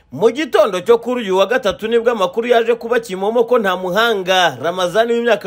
Mu gitondo cyo kuri uyu wa gatatu nibwo amakuru yaje kuba Kimomo ko nta muhanga Ramazani w'imyaka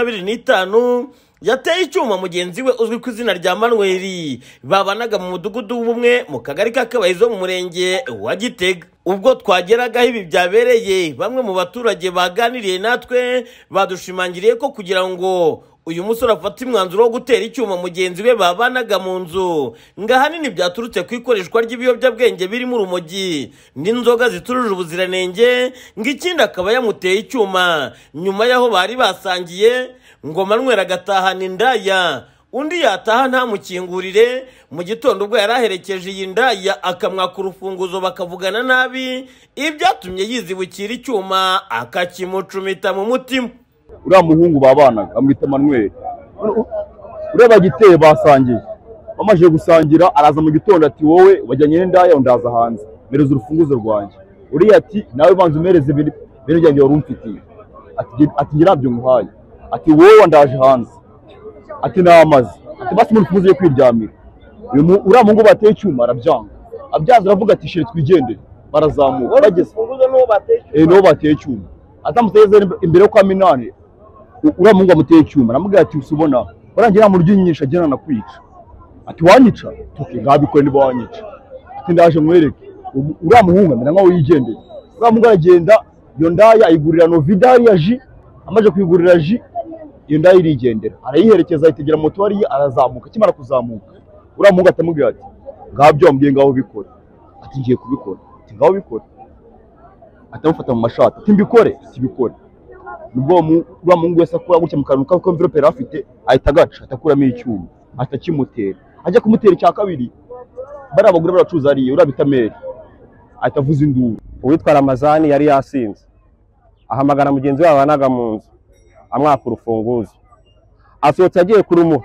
25 yateye icyuma mugenzi we uzwi ku izina rya Manuel babanaga mu mudugudu w'ubumwe mu kagari ka Kabayizo mu murenge wa Gitega. Ubwo twageragaho ibi byabereye, bamwe mu baturage baganiriye natwe badushimangiriye ko kugira ngo uyu musore afata umwanzuro wo gutera icyuma mugenzi we babanaga mu nzu ngahanini byaturutse ku ikoreshwa ry'ibiyobyabwenge birimo urumogi n'inzoga zituruje ubuziranenge, ngikindi akaba yamuteye icyuma nyuma yaho bari basangiye ngo Manuel agatahana indaya, undi yataha ntamukingurire. Mu gitondo ubwo yaraherekeje iyi ndaya akamwaka urufunguzo bakavugana nabi, ibyatumye yizibukira icyuma akakimucumita mu mutima. Uriya muhungu babanaga amwita Manuel, ureba giteye basangiye, bamaze gusangira araza mu gitondo ati wowe wajyanye n'indaya undaza hanze mereza urufunguzo rwanjye. Uriya ati nawe banza umereze ibintu byanjye wari umfitiye, ati nyirabyo muhaye, ati wowe wandaje hanze, ati namaze, ati basi mu rufunguzo yo kwiryamira. Uriya muhungu bateye icyuma arabyanga, abyaza aravuga ati shire twigendere. Barazamuka bageze no bateye icyuma, atamuteze imbere yo kwa Minani. Uriya muhungu amuteye icyuma aramubwira ati usubona warangira mu ry'inyisha agena nakwica, ati wanyica tuke ngabikore niba wanyica, ati ndaje mwereke. Uriya muhungu amera nkaho yigendeye. Uriya muhungu aragenda, iyo ndaya ayigurira Novidari ya ji, amaje kuyigurira ji iyo ndaya irigendera, arayiherekeza ayitegera moto ari arazamuka. Kimara kuzamuka uriya muhungu atamubwira ati ngabyo wambwiye ngaho bikora, ati ngiye kubikora, ati ngaho bikora, atamufata mu mashati ati mbikore, sibikore. Nubwo uriya muhungu wese akora gutya mu kantu ka envelope afite ahita agaca atakuramo icyuma atakimutera, ajya kumutera icya kabiri bari abagore baracuza ariye uriya bita Mary ahita avuza induru. Uwitwa Ramazani yari yasinze ahamagara mugenzi we babanaga mu nzu amwaka urufunguzo, asohotse agiye kurumuha.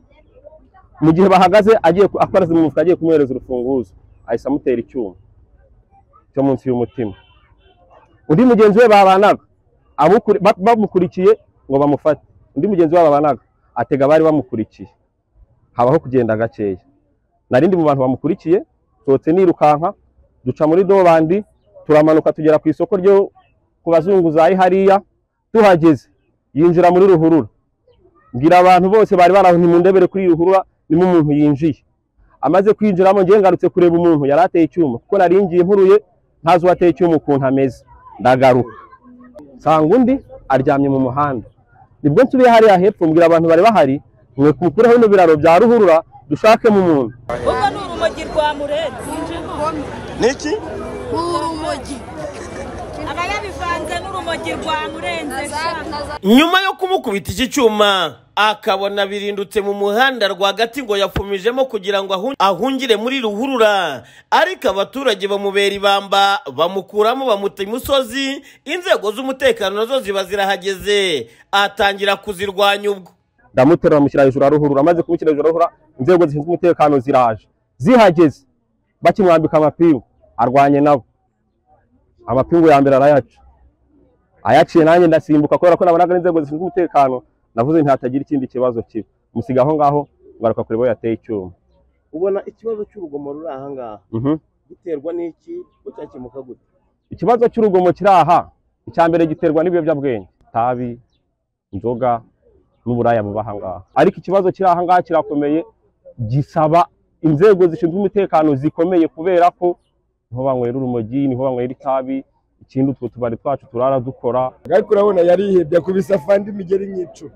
Mu gihe bahagaze agiye akora mu mufuka agiye kumuhereza urufunguzo ahise amutera icyuma cyo munsi y'umutima. Undi mugenzi we babanaga bamukurikiye ngo bamufate, undi mugenzi we babanaga atega bari bamukurikiye, habaho kugenda gakeya. Narindi mu bantu bamukurikiye sohotse nirukanka duca muri Dobandi turamanuka tugera ku isoko ryo ku bazunguzayi hariya. Tuhageze yinjira muri ruhurura, ngira abantu bose bari baraho ntimundebere kuri ruhurura nimo umuntu yinjiye. Amaze kwinjiramo ngiye ngarutse kureba umuntu yarateye icyuma kuko naringiye mpuruye ntazi wateye icyuma ukuntu ameze. Ndagaruka sanga undi aryamye mu muhanda, nibwo nsubiye hariya hepfo mbwira abantu bari bahari mwe kumukuraho bino biraro bya ruhurura dushake mu muntu. Ubwo ni urumogi rwa Murenzi. Niki? Urumogi. Abayabivanze n'urumogi rwa Murenzi. Nyuma yo kumukubita iki cyuma akabona birindutse mu muhanda rwagati ngo yapfumijemo kugira ngo ahungire muri ruhurura, ariko abaturage bamubera ibamba bamukuramo bamuta imusozi. Inzego z'umutekano nazo ziba zirahageze atangira kuzirwanya. Ubwo ndamuterura mushyira hejuru ruhurura, amaze kumushyira hejuru ruhurura inzego zishinzwe umutekano ziraje, zihageze bakimwambika amapingu arwanye nabo. Amapingu ya mbere arayaca, ayaciye nanjye ndasimbuka kubera ko nabonaga inzego zishinzwe umutekano. Navuze ntatagira ikindi kibazo kiba musigaho ngaho ngaruka kuri bo yateye icyuma. ubona ikibazo cy'urugomo ruri aha ngaha giterwa n'iki cyakemuka gute? Ikibazo cy'urugomo kiri aha icyambere giterwa n'ibiyobyabwenge, tabi, inzoga n'uburaya bubaha ngaha. Ariko ikibazo kiri aha ngaha kirakomeye, gisaba inzego zishinzwe umutekano zikomeye kubera ko niho banywera urumogi, niho banywera itabi, ikindi utwo tubari twacu turara dukora. Ariko urabona yarihebye akubise afande imigeri nyicu,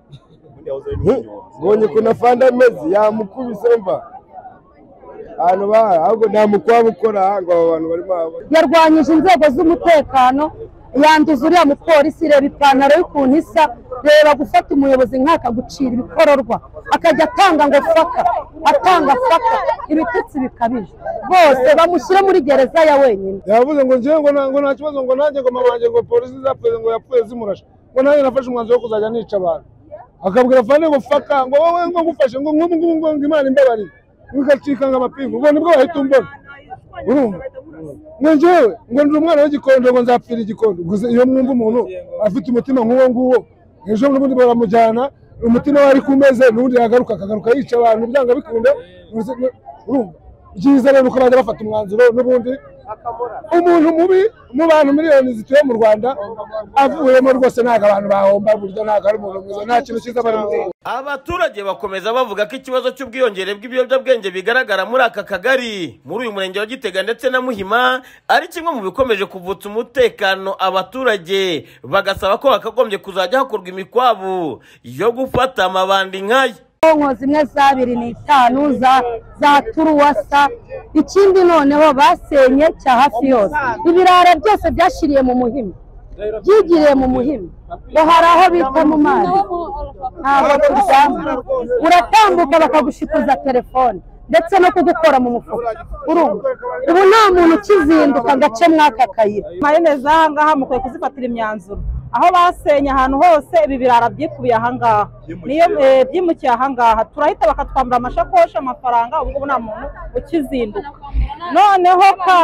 mbonye kuna afande ameze yamukubise mva ahantu ahubwo nta mukwabo ukora ngo abo bantu barimo. Yarwanyije inzego z'umutekano, yanduza uriya mupolisi. Reba ipantaro y'ukuntu isa, reba gufata umuyobozi nk'aka gucira ibikororwa akajya atanga ngo faka, atanga faka, ibitutsi bikabije. Bose bamushyire muri gereza ya wenyine. Yavuze ngo ngiye ngo nta kibazo, ngo nanjye ngo mama wanjye ngo polisi zapfuye ngo yapfuye zimurasha, ngo nanjye nafashe umwanzuro wo kuzajya nica abantu. Akabwira afande ngo faka, ngo wowe ngo ngufashe ngo ngo Imana imbabarire ngacika nk'amapingu. Ubwo nibwo bahita umbona. Urumva ngo njyewe ngo ndi umwana w'igikondo ngo nzapfira igikondo. Iyo mwumva umuntu afite umutima nk'uwo nguwo, ejo n'ubundi baramujyana umutima wari kumeze n'ubundi yagaruka akagaruka yica abantu byanga bikunda. Urumva byiza rero uko bajya bafata umwanzuro n'ubundi umuntu mubi mu bantu miliyoni zituye mu Rwanda avuyemo rwose ntago abantu bahomba buryo ntago ari umuntu mwiza nta kintu cyiza bari mu. Abaturage bakomeza bavuga ko ikibazo cy'ubwiyongere bw'ibiyobyabwenge bigaragara muri aka kagari muri uyu murenge wa Gitega ndetse na Muhima ari kimwe mu bikomeje kuvutsa umutekano abaturage bagasaba ko bakagombye kuzajya hakorwa imikwabu yo gufata amabandi nk'aya. Zimwe za 25 za turuwasa ikindi noneho basenye cya hafi yose ibirara byose byashiriye mu Muhima byigiriye mu Muhima ngo hari aho bita mu mazi ntabwo turyama uratambuka bakagushikuza telefone ndetse no kugukora mu mufuka urumva ubu nta muntu ukizinduka gace mwaka kayira mayoneze ahangaha mukwiye kuzifatira imyanzuro aho basenye ahantu hose ibi birara byikubiye ahangaha niyo byimukiye ahangaha turahita bakatwambura amashakoshi amafaranga ubwo nta muntu ukizinduka noneho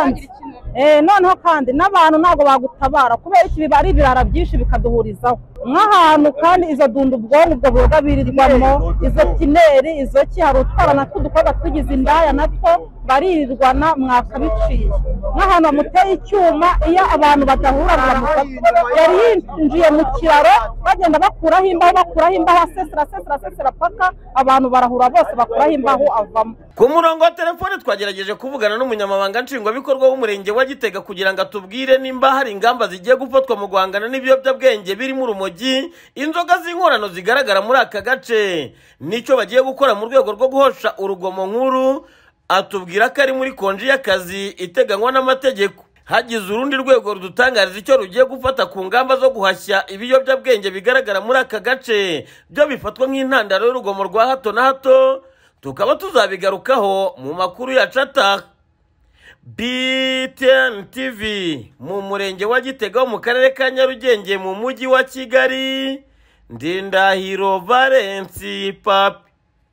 kandi n'abantu ntago bagutabara kubera iki bibari ibirara byinshi bikaduhurizaho nk'ahantu kandi izo dunda ubwonko ubwo buroga birirwamo izo tineri izo ki hari utwara natwo dukora twigize indaya natwo baririrwana mwakabiciye nk'ahantu bamuteye icyuma iyo abantu badahura yari yinjiye mu kiraro bagenda bakuraho imbaho asesera paka abantu barahura bose bakuraho imbaho avamo. Ku murongo wa telefone twagerageje kuvugana n'umunyamabanga nshingwabikorwa w'umurenge wa Gitega kugira ngo atubwire nimba hari ingamba zigiye gufatwa mu guhangana n'ibiyobyabwenge birimo urumogi inzoga z'inkorano zigaragara muri aka gace nicyo bagiye gukora mu rwego rwo guhosha urugomo nkuru. Atubwira ko ari muri konji y'akazi iteganywa n'amategeko. Hagize urundi rwego rudutangariza icyo rugiye gufata ku ngamba zo guhashya ibiyobyabwenge bigaragara muri aka gace byo bifatwa nk'intandaro y'urugomo rwa hato na hato tukaba tuzabigarukaho mu makuru ya Chata. BTN TV mu murenge wa Gitega wo mu karere ka Nyarugenge mu mujyi wa Kigali Ndindahiro Valence Papi.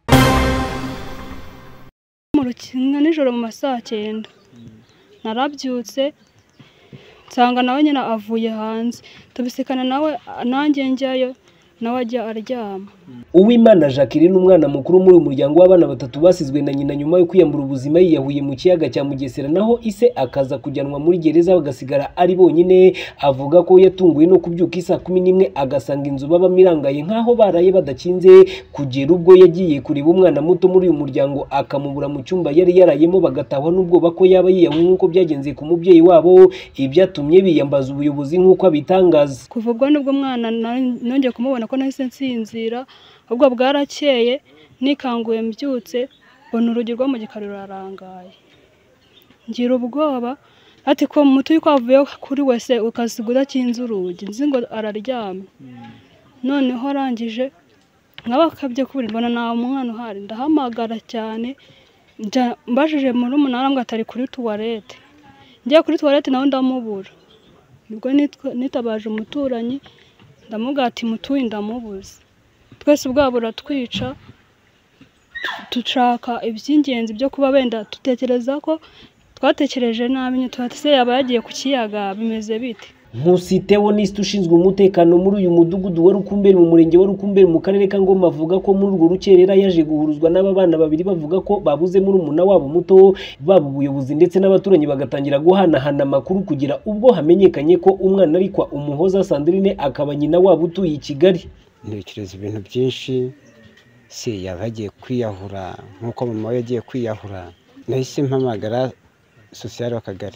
Mu rukina nijoro mu masaha 9 narabyutse nsanga nawe nyina avuye hanze tubisikana nawe nanjye njyayo nawe ajya aryama. Uwimana Jacqueline umwana mukuru muri umuryango w'abana batatu basizwe na nyina nyuma yo kwiyambura ubuzima yiyahuye mu kiyaga cya Mugesera naho ise akaza kujyanwa muri gereza bagasigara ari bonyine. Avuga ko yatunguwe no kubyuka isa 11 agasanga inzu babamo irangaye nkaho baraye badakinze kugera ubwo yagiye kureba umwana muto muri uyu muryango akamubura mu cyumba yari yarayemo bagatahwa n'ubwoba ko yaba yiyahuye nk'uko byagenze ku mubyeyi wabo ibyatumye biyambaza ubuyobozi nk'uko abitangaza. Kuvugwa n'ubwo mwana nongeye kumubona ko nahise nsinzira ubwo bwarakeye nikanguye mbyutse bona urugi rwo mu gikari rurarangaye ngira ubwoba ati ko mutu kwavuye kuri wese ukasigura kinze urugi nzi ngo araryama noneho arangije nkabakabye kubiri mbona na umwana uhari ndahamagara cyane mbajije muri umunara ngo atari kuri toilette ngiye kuri toilette nawe ndamubura nibwo nitabaje umuturanyi ndamuga ati mutuye ndamubuze twese ubwabura twica tushaka iby'ingenzi byo kuba benda tutekereza ko twatekereje nabi twatse yaba yagiye ku kiyaga bimeze bite. Nkusi Theoniste ushinzwe umutekano muri uyu mudugudu wa Rukumberi mu murenge wa Rukumberi mu karere ka Ngoma avuga ko muri urwo rukerera yaje guhuruzwa n'aba bana babiri bavuga ko babuze muri umuna wabo muto baba ubuyobozi ndetse n'abaturanyi bagatangira guhanahana amakuru kugira ubwo hamenyekanye ko umwana ari kwa Umuhoza Sandrine akaba nyina wabo utuye i Kigali. Ntekereza ibintu byinshi se yabagiye kwiyahura nkuko mama we yagiye kwiyahura nahise mpamagara social w'akagari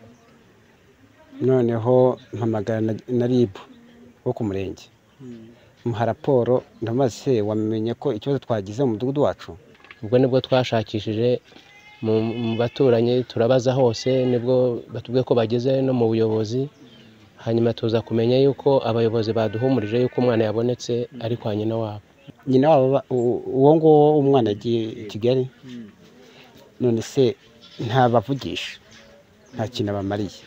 noneho mpamagara na RIB wo ku murenge muha raporo ndamaze wamenye ko ikibazo twagize mu mudugudu wacu. Ubwo nibwo twashakishije mu baturanye turabaza hose nibwo batubwiye ko bageze no mu buyobozi hanyuma tuza kumenya yuko abayobozi baduhumurije yuko umwana yabonetse ari kwa nyina wabo. Nyina wabo uwo ngo umwana agiye i Kigali none se ntabavugisha nta kintu abamariye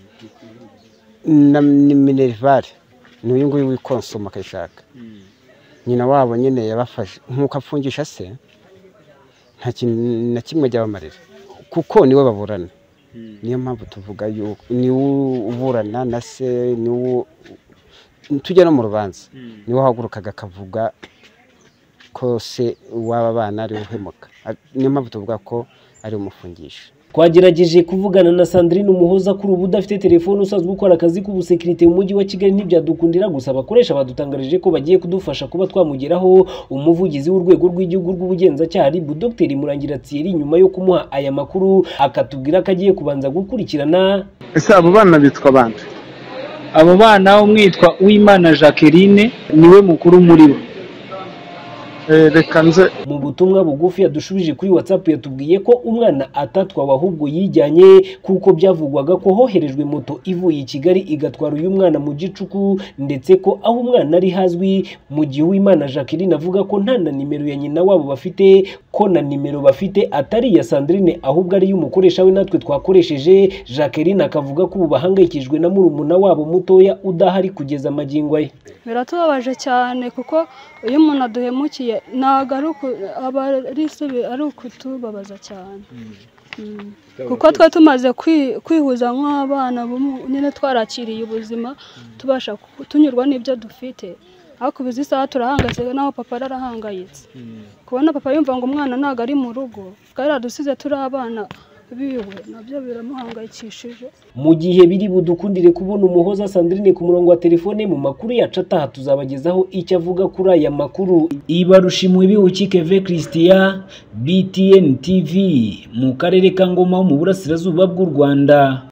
na Minerval ni uyu nguyu wikonsoma akayishaka nyina wabo nyine yabafashe nk'uko afungisha se nta kintu na kimwe jyabamarira kuko niwe baburana. Niyo mpamvu tuvuga yuko ni uburana na se ni tujya no mu rubanza niwe hagurukaga akavuga ko se waba bana ari uhemuka. Niyo mpamvu tuvuga ko ari umufungisha. Twagerageje kuvugana na Sandrine Umuhoza kuri ubu udafite telefone usanzwe ukora akazi k'ubusekirite mu mujyi wa Kigali ntibyadukundira, gusa abakoresha badutangarije ko bagiye kudufasha kuba twamugeraho. Umuvugizi w'urwego rw'igihugu rw'ubugenzacyaha RIB Dr Murangira Thierry nyuma yo kumuha aya makuru akatubwira ko agiye kubanza gukurikirana. Ese abo bana bitwa bande? Abo bana umwitwa Uwimana Jacqueline niwe mukuru muri bo. Reka nze mu butumwa bugufi yadushubije kuri WhatsApp yatubwiye ko umwana atatwawe ahubwo yijyanye, kuko byavugwaga ko hoherejwe moto ivuye i Kigali igatwara uyu mwana mu gicuku, ndetse ko aho umwana ari hazwi, mu gihe Uwimana Jacqueline avuga ko nta na nimero ya nyina wabo bafite, ko na nimero bafite atari iya Sandrine ahubwo ari y'umukoresha we natwe twakoresheje. Jacqueline akavuga ko ubu bahangayikijwe na murumuna wabo mutoya udahari kugeza magingo ye. Biratubabaje cyane kuko iyo umuntu aduhemukiye ntago ari ukutubabaza cyane, kuko twe tumaze kwihuza nk'abana nyine twarakiriye ubuzima tubasha tunyurwa n'ibyo dufite, ariko ubu isaha turahangayitse naho papa arahangayitse kubona papa yumva ngo umwana ntago ari mu rugo kandi adusize turi abana biwe, nabyo biramuhangayikishije. Mu gihe biri budukundire kubona Umuhoza Sandrine ku murongo wa telefone, mu makuru yacu ataha tuzabagezaho icyo avuga kuri aya makuru. Ibarushimwe Biwukike Ve Christian, BTN TV mu karere ka Ngoma mu burasirazuba bw'u Rwanda.